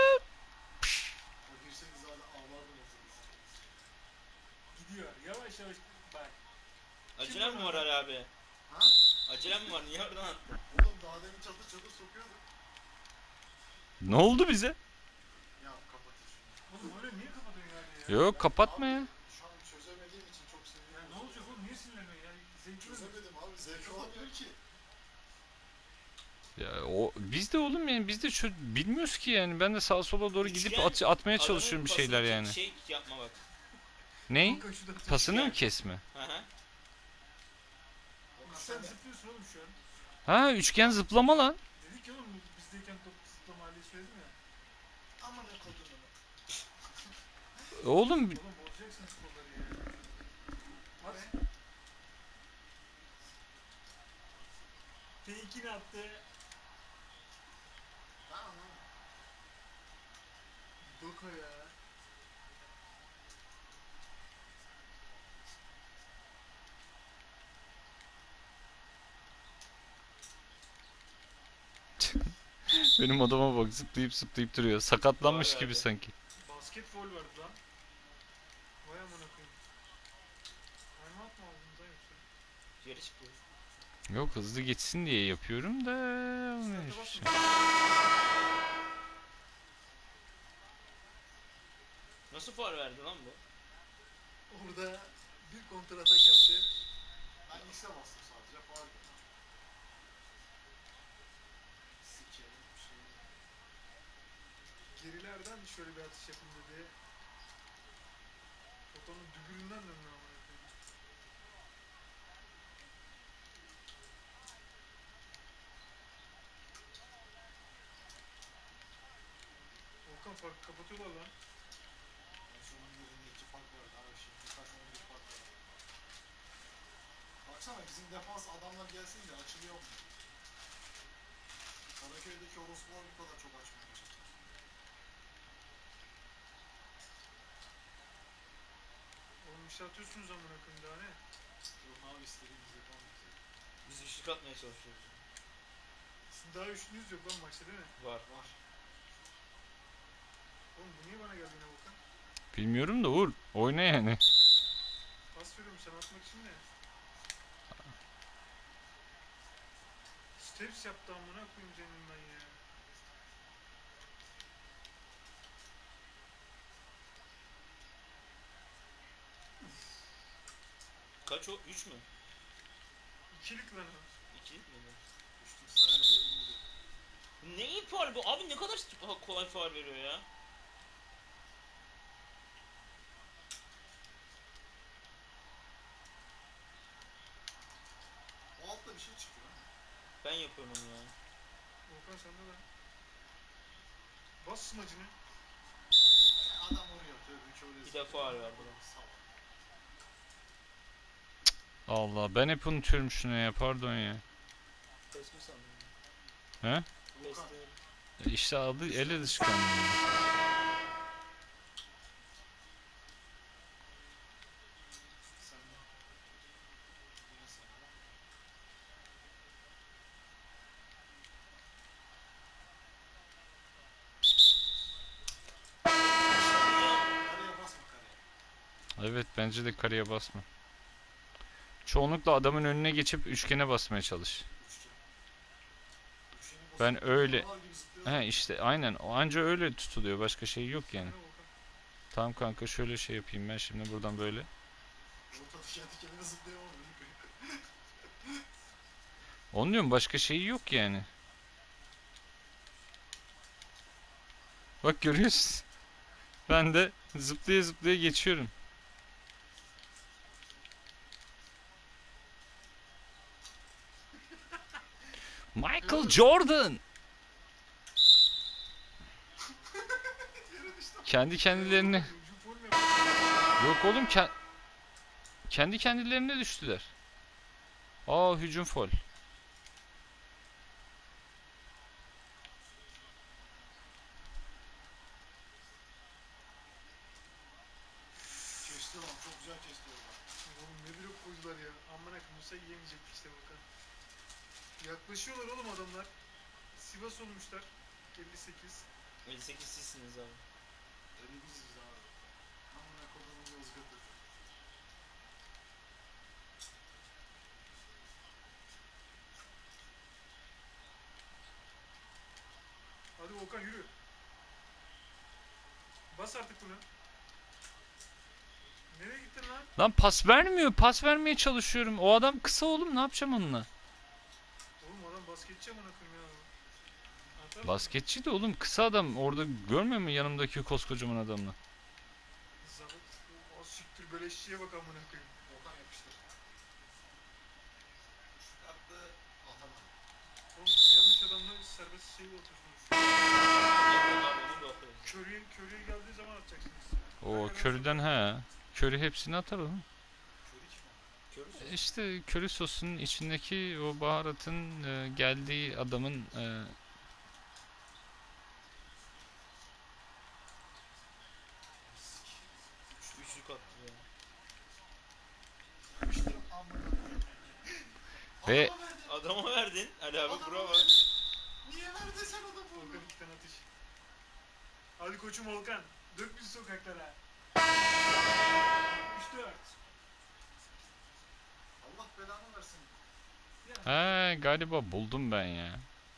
C: O girseniz hala ağlardım ortalığı.
B: Gidiyor. Yavaş yavaş bak.
D: Acelem mi var Ali abi?
C: Ha?
D: Acelem mi var? Niye oradan attın?
C: Oğlum daha demin çatır çatır sokuyordum.
A: Ne oldu bize?
C: Ya kapatın şunu.
B: Oğlum öyle niye kapatıyorsun yani ya?
A: Yok kapatma ya.
C: Şu an çözemediğim için çok
B: Ya
C: sinirliyim.
B: ne olacak oğlum niye sinirleniyorsun ya? Zevkli mi?
C: Çözemedim abi. Zevk alamıyorum ki.
A: Ya o biz de oğlum yani biz de şu bilmiyoruz ki yani. Ben de sağa sola doğru gidip
D: Üçgen,
A: atmaya çalışıyorum bir
D: Adamın
A: şeyler
D: pasını
A: yani.
D: Şey yapma bak.
A: Ney?
B: Volkan şurada atıyor.
A: Pasını mı kesme?
D: Hı hı.
C: Volkan
B: Sen zıplıyorsun oğlum şu an.
A: Ha, üçgen zıplama lan.
B: Dedik ya oğlum bizdeyken top zıplama hali söyledim ya.
C: Aman ne kodumu.
A: Oğlum
B: Oğlum bozacaksınız kolları ya. At. Fake'ini attı.
C: Tamam lan.
B: Doka ya.
A: benim adama bak, zıplayıp zıplayıp duruyor. Sakatlanmış
D: Var
A: gibi
D: abi.
A: sanki.
B: Basket foul vardı lan. Vay amına koyayım. Timeout mu aldınız lan yoksa?
D: Geri çıkıyor.
A: Yok, hızlı geçsin diye yapıyorum da.
B: Starta
A: hiçbir şey.
B: basma.
D: Nasıl faul verdi lan bu?
B: Orada bir kontra atak yaptı.
C: Ben X'e bastım sadece. Faal. Sikerim bir şey.
B: Gerilerden şöyle bir atış yapın dedi. Fotonun dübüründen döndü amına koyayım. Volkan fark kapatıyorlar lan.
C: Yani şunun yerinde 2 fark var. Daha şimdi birkaç 11 fark var. Baksana bizim defans adamlar gelsin de açılıyor mu? Karaköy'deki orospular bu kadar çok açmıyor.
B: Oğlum bir şey atıyorsunuz amına koyayım daha ne?
C: Yok abi istediğimiz yapalım.
D: Biz üçlük atmaya çalışıyoruz.
B: Sizin daha üçlünüz yok lan maçta değil mi?
D: Var.
C: Var.
B: Oğlum bu niye bana geldi yine Volkan?
A: Bilmiyorum da Uğur, oyna yani.
B: Pas veriyorum sana atmak için de. Steps yaptı amına koyayım senin ben ya.
D: Kaç o? 3 mü?
B: İkilik lan o.
D: 2 mi?
C: Üçlük sayar diyelim.
D: Ne iyi faul bu? Abi ne kadar kolay faul veriyor ya.
C: O altta bir şey çıkıyor.
D: Ben yapıyorum onu ya.
B: Volkan sende lan. Bas smacını.
C: Adam oraya tövbe şöyle.
D: Bir de faul verdi lan.
C: Salak.
A: Allah, ben hep unutuyorum şunu ya, pardon ya.
D: Test mi sandın?
A: He?
D: Test
C: Volkan.
A: İşte adı ele dışkanlı.
C: Sen de. Yine sen de. Kareye basma kareye.
A: Evet, bence de kareye basma. Çoğunlukla adamın önüne geçip üçgene basmaya çalış.
C: Üçgen. Üçgeni
A: Ben
C: basıp
A: öyle-
C: canavar gibi zıplıyor.
A: He işte aynen, o anca öyle tutuluyor, başka şey yok yani.
B: Sende Volkan.
A: Tamam kanka, şöyle şey yapayım ben şimdi buradan böyle.
C: Ortada kendi kendine zıplıyor ama böyle.
A: Onu diyorum, başka şeyi yok yani. Bak görüyorsun. Ben de zıplaya zıplaya geçiyorum. Michael Jordan. Kendi kendilerine.
B: Hücum foul mu yapıyor?
A: Yok oğlum, kendi kendilerine düştüler. Aa, hücum foul.
C: Kesti lan çok güzel kesti orada.
B: Oğlum ne blok koydular ya. Amına koyayım Musa yiyemeyecek işte Volkan. Yaklaşıyorlar oğlum adamlar. Sivas olmuşlar. 58.
D: 58 sizsiniz abi.
C: Öyle biziz abi. Amına kodumun Yozgat'ı.
B: Hadi Volkan yürü. Bas artık bunu. Nereye gittin lan?
A: Lan pas vermiyor. Pas vermeye çalışıyorum. O adam kısa oğlum, ne yapacağım onunla?
B: Oğlum adam basketçi amına koyayım ya. Atar mı?
A: Basketçi de oğlum, kısa adam. Orada görmüyor musun yanımdaki koskocaman adamla?
B: Zabıt. O siktir beleşçiye bak amına koyayım.
C: Volkan yapıştır.
B: şey atıyorsunuz.
D: Onu da okuyoruz.
B: Curry'e geldiği zaman atacaksınız.
A: O köriden he. Köri hepsini atar oğlum.
C: Köri kim o?
D: Körüz.
A: İşte köri sosunun içindeki o baharatın geldiği adamın
D: Üçlük attı ya.
C: Yapıştırın amına.
A: Ve-
C: Adama verdin.
D: Adama verdin. Ali abi
C: Adama
D: bravo.
C: verdin. Niye verdin sen adamı?
B: Volkan 2 tane atış. Hadi koçum Volkan. Dök bizi sokaklara. 3-4.
C: Allah belanı versin.
A: he galiba buldum ben ya.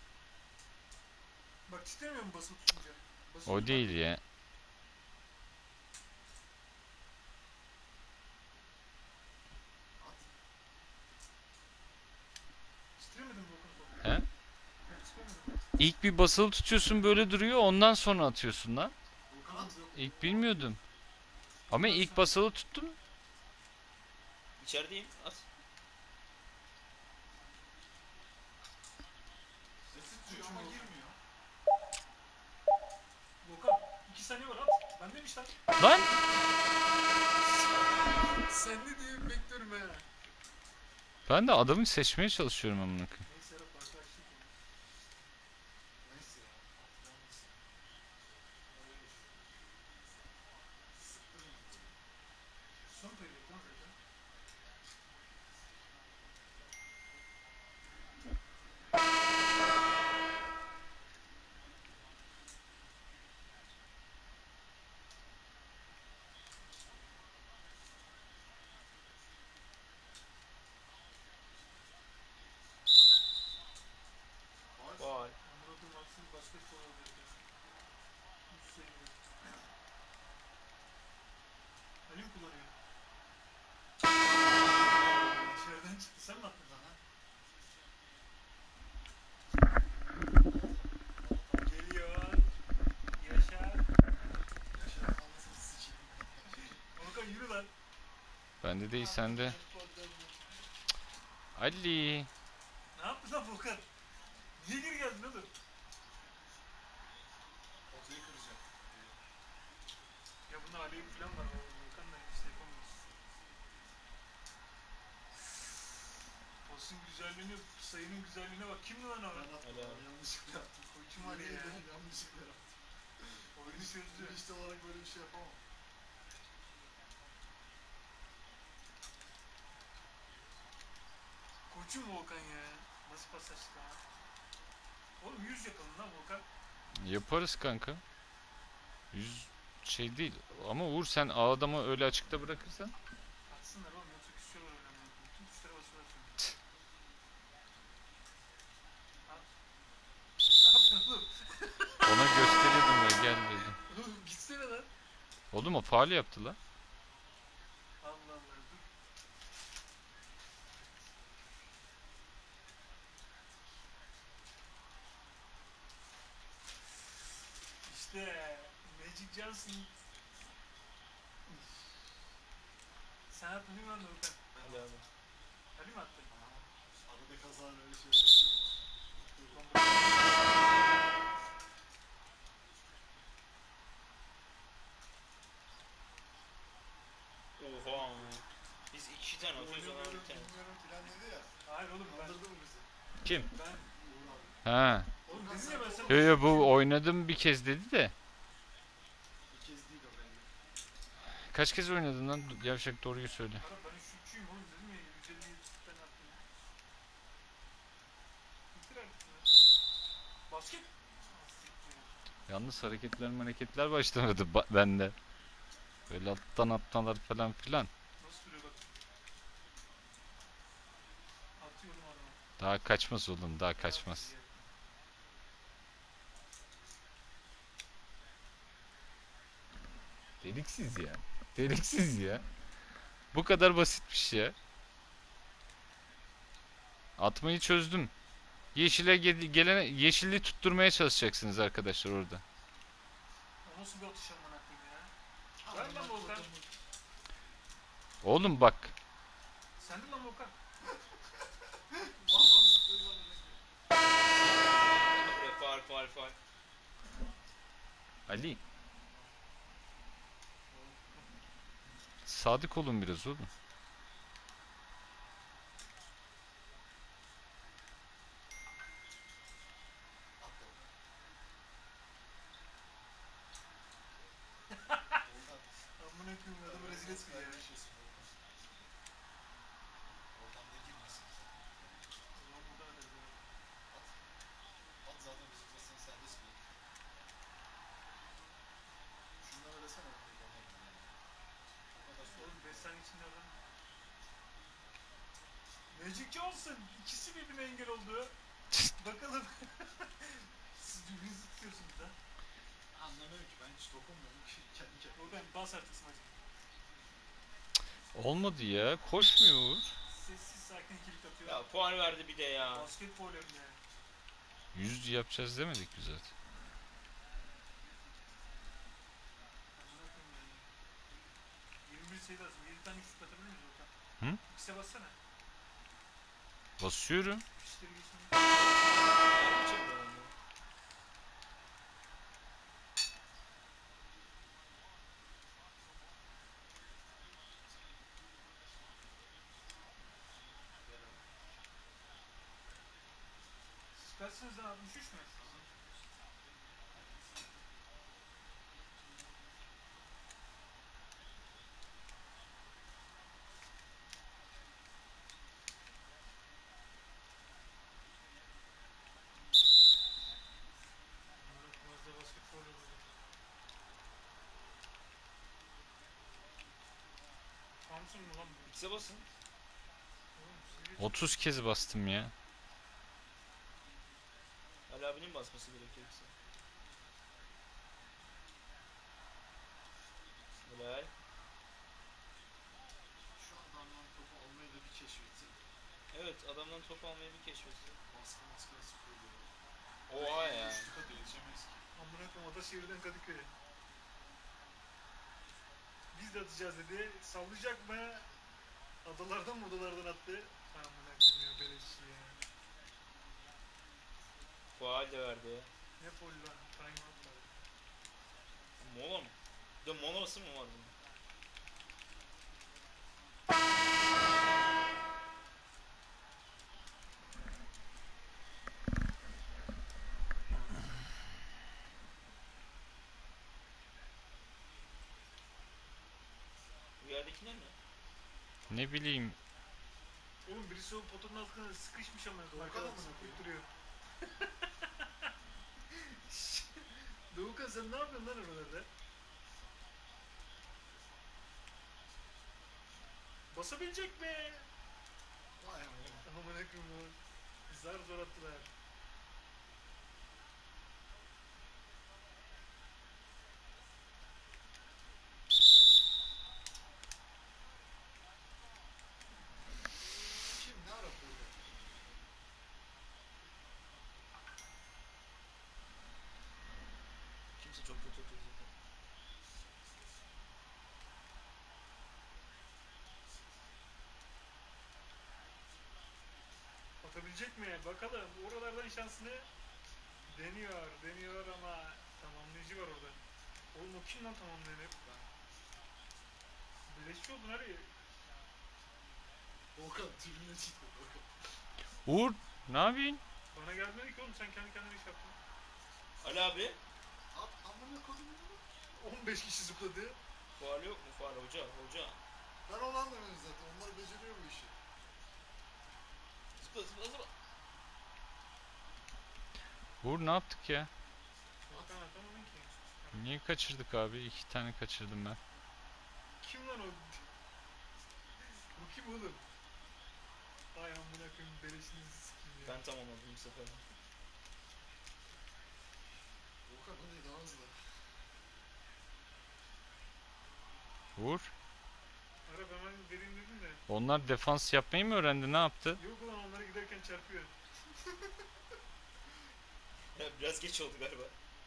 B: Bak titremiyor mu basılı tutunca? Basılı
A: O
B: tut.
A: değil ya.
B: Titremedin mi Volkan?
A: He?
B: Yok, titremedin.
A: İlk bir basılı tutuyorsun böyle duruyor ondan sonra atıyorsun lan.
C: Volkan at.
A: İlk bilmiyordum. Ama ilk basılı tuttum.
D: İçerideyim. At.
C: Sesi duyuyor ama girmiyor.
B: Volkan 2 saniye var at. Ben demiş lan.
A: Lan
B: Sen ne diye bekliyorum he.
A: ben de adamı seçmeye çalışıyorum amına koyayım.
B: Neyse Serap başlaştık.
C: Neyse ya.
B: Son paylık lan zaten.
D: Vay.
B: Anladım aksın başka bir soru olacak ya. Hiç sevmiyorum. Ali mi kullanıyor? İçeriden çıktı. Sen mi attın lan ha? Geliyor. Yaşar.
C: Yaşar anasını sikeyim.
B: Volkan yürü lan.
A: Bende değil sende. Ali.
B: Ne yaptın lan Volkan? Niye geri geldin oğlum?
C: Otoyu kıracak.
B: Ya bunda alev falan var. Volkan'la işte yapamıyoruz. Olsun güzelliğine, sayının güzelliğine bak. Kimdi lan o?
C: Ben attım.
D: Helal.
C: Yanlışlıkla yaptım.
B: Koçum Ali ya.
C: Yanlışlıkla yaptım.
B: Oyunu çözdü.
C: Bilinçli olarak böyle bir şey yapamam.
B: Koçum Volkan ya. Nasıl pas açtı ha? Oğlum 100 yapalım lan Volkan.
A: Yaparız kanka. 100 şey değil. Ama Uğur sen adamı öyle açıkta bırakırsan.
B: Atsınlar oğlum yoksa küsüyorlar öyle. Bütün tuşlara basıyorlar çünkü. At. Ne yapıyorsun oğlum?
A: Ona gösteriyordum ya gel dedim.
B: Oğlum gitsene lan.
A: Oğlum o faul yaptı lan.
B: Allah Allah dur. İşte Magic Johnson. Sen attın değil mi lan Volkan?
D: Ali abi.
B: Ali mi attın?
C: Arada kaza öyle şeyler yapıyorum.
D: Oha. Biz iki tane atıyoruz ona
C: Oynamıyorum,
D: bir tane.
C: bilmiyorum filan dedi ya.
B: Hayır oğlum ben.
C: Kandırdı mı bizi?
A: Kim?
B: Ben.
C: Uğur abi.
A: Ha.
B: Oğlum dedim ya ben sana.
A: Yo yo bu oynadım bir kez dedi de.
C: Bir kez değil o belli.
A: Kaç kez oynadın lan? Yavşak doğruyu söyle.
B: Ara ben şutçuyum oğlum dedim ya 150 tane attım. Bitir artık ya. Basket.
A: Yalnız hareketler başlamadı bende. Böyle alttan atmalar falan filan.
B: Nasıl duruyor bak. Atıyorum adama.
A: Daha kaçmaz oğlum daha kaçmaz. Deliksiz ya. Deliksiz ya. Bu kadar basitmiş ya. Atmayı çözdüm. Yeşile gelene yeşilli tutturmaya çalışacaksınız arkadaşlar orada.
B: O nasıl bir atış amına koyayım ya? Ver lan Volkan.
A: Oğlum bak.
B: Sen de lan Volkan.
D: Buraya fark
A: Ali. Sadık olun biraz oğlum.
B: Amına koyayım adamı rezil etme ya.
C: Oradan da girmesin.
B: Ulan burada ne dedi?
C: At zaten gözükmesin serbest bırak. Şunlara desene ben de yapamadım yani. O kadar sorun.
B: Oğlum 5 saniye içinde adam. Magic Johnson ikisi birbirine engel oldu. Bakalım. Siz birbirinizi tutuyorsunuz da.
C: Anlamıyorum ki ben hiç dokunmuyorum ki kendi kendime.
B: Oradan bas artık smacı.
A: Olmadı ya. Koşmuyor Uğur.
B: Sessiz sakin kilit atıyor.
D: Ya puan verdi bir de ya.
B: Basketbol hem de.
A: 100 yapacağız demedik mi zaten?
B: Amına koyayım ya. 21 sayı lazım. 7 tane şut atabilir miyiz Volkan?
A: Hı?
B: İkisine bassana.
A: Basıyorum.
B: Fişleri geçsin.
D: Çek onu.
B: Siz kaçsınız lan 63 mü? Amına koyayım da basketbol oynuyor. Thompson mu lan bu?
D: X'e basın.
B: Oğlum siz geç.
A: 30 kez bastım ya.
D: Ali abinin basması gerekiyor X'e. Helal.
C: Şu adamdan topu almayı da bir keşfetsek.
D: Evet adamdan top almayı bir keşfetsin.
C: Baskı maskı koyuyor.
D: Oha ya.
C: Üçlü kat yetişemeyiz ki.
B: Amına koyayım Ataşehir'den Kadıköy'e. Biz de atacağız dedi. Sallayacak mı? Adalardan mı odalardan attı? Amına koyayım ya beleş ya.
D: Faal de verdi ya.
B: Ne foul lan? Time out var.
D: Mola mı? Bir de molası mı var bunun? Bu yerdekiler ne?
A: Ne bileyim.
B: Oğlum birisi o potanın altına sıkışmış ama
C: Doğukan
B: arkadan
C: amına
B: sıkıp
C: koyayım.
B: duruyor. Doğukan sen ne yapıyorsun lan oralarda? Basabilecek mi?
C: Vay amına.
B: Amına koyayım o. Zar zor attılar.
C: Kim ne ara böyle?
D: Kimse çok kötü atıyor zaten.
B: Atabilecek mi? Bakalım. Oralardan şansını deniyor ama tamamlayıcı var orada. Oğlum o kim lan tamamlayan hep? Beleşçi oldun Ali.
C: Doğukan tribüne çıktı Doğukan.
A: Uğur ne yapıyorsun?
B: Bana gelmedi ki oğlum sen kendi kendine iş yaptın.
D: Ali abi.
C: At amına koydum bunu.
B: 15 kişi zıpladı.
D: Faal yok mu? Faal hoca.
C: Ben onu anlamıyorum zaten. Onlar beceriyor bu işi.
D: Zıpla.
A: Uğur ne yaptık ya?
B: Volkan atamadın ki.
A: Niye kaçırdık abi? 2 tane kaçırdım ben.
B: Kim lan o? Bu kim oğlum? Ay amına koyayım beleşinizi sikeyim ya.
D: Ben tamamladım bu sefer.
C: Doğukan hadi daha hızlı.
A: Uğur.
B: Arap hemen vereyim dedim de.
A: Onlar defans yapmayı mı öğrendi? Ne yaptı?
B: Yok ulan onlara giderken çarpıyor.
D: Ya biraz geç oldu galiba.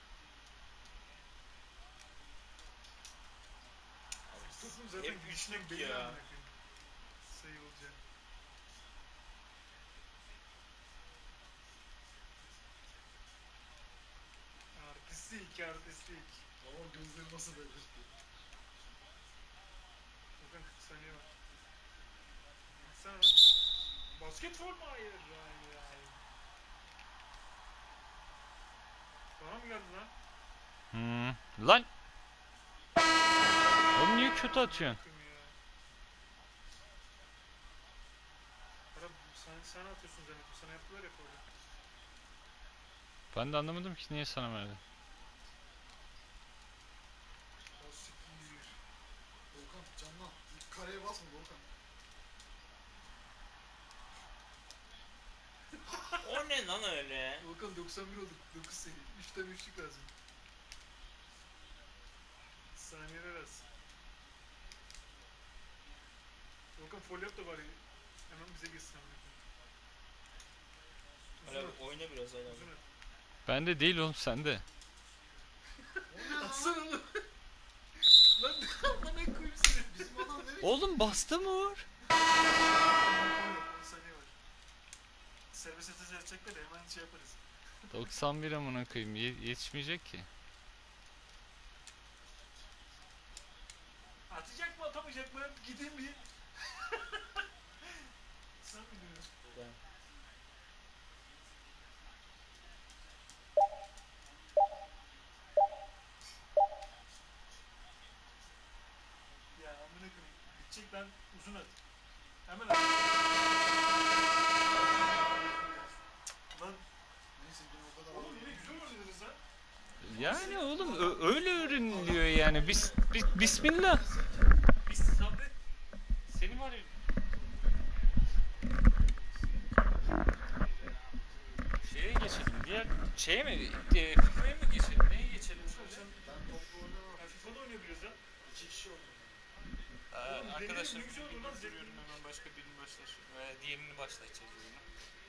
B: Topun zaten
D: Hep
B: güçlü
D: üçlük
B: belli
D: ya.
B: amına koyayım. Sayı olacak. Artistik.
C: Ama gözleri nasıl belli?
B: Bakın 40 saniye var. Baksana lan. Basketbol mu? Hayır. Hayır. Bana mı geldi lan?
A: Lan! Oğlum niye kötü atıyorsun?
B: Bakayım ya. Arap sen atıyorsun zannettim. Sana yaptılar ya böyle.
A: Ben de anlamadım ki niye sana verdi.
B: O siktir.
C: Volkan canlan. Kareye basma Volkan.
D: O ne lan öyle?
B: Volkan 91 olduk. 9 seri. 3 tane üçlük lazım. Saniyeler az. Volkan foul yap da bari. Hemen bize geçsin.
D: Hala oyna biraz hala.
B: Uzun at.
A: Bende değil oğlum sende.
B: Atsana oğlum. Lan amına koyayım seni.
C: Bizim adam nereye?
A: Oğlum bastı mı Uğur?
B: 10 saniye var. Serbest atış yapacaklar ya, hemen şey yaparız.
A: 91 amına koyayım yetişmeyecek ki.
B: Atacak mı atamayacak mı? Gideyim bir. Sen biliyorsun.
D: Ben.
B: Ya amına koyayım. Gidecek lan uzun at. Hemen at. Lan
C: Neyse yine o kadar
B: oğlum yine güzel oynadınız lan.
A: Yani oğlum öyle öğreniliyor yani. Bismillah.
B: Biz sabret.
A: Seni var ya. Şeye geçelim. Diğer şeye mi? FIFA'ya mı geçelim? Neye geçelim?
C: Ben toplu oynamam.
B: Ya FIFA'da oynayabiliyoruz lan.
C: 2 kişi oynuyor.
B: Oğlum,
A: Arkadaşlar
B: deneyelim, ne güzel olur lan,
A: duruyorum hemen başka birini başlar. Diğerini başlatacağız oyunu.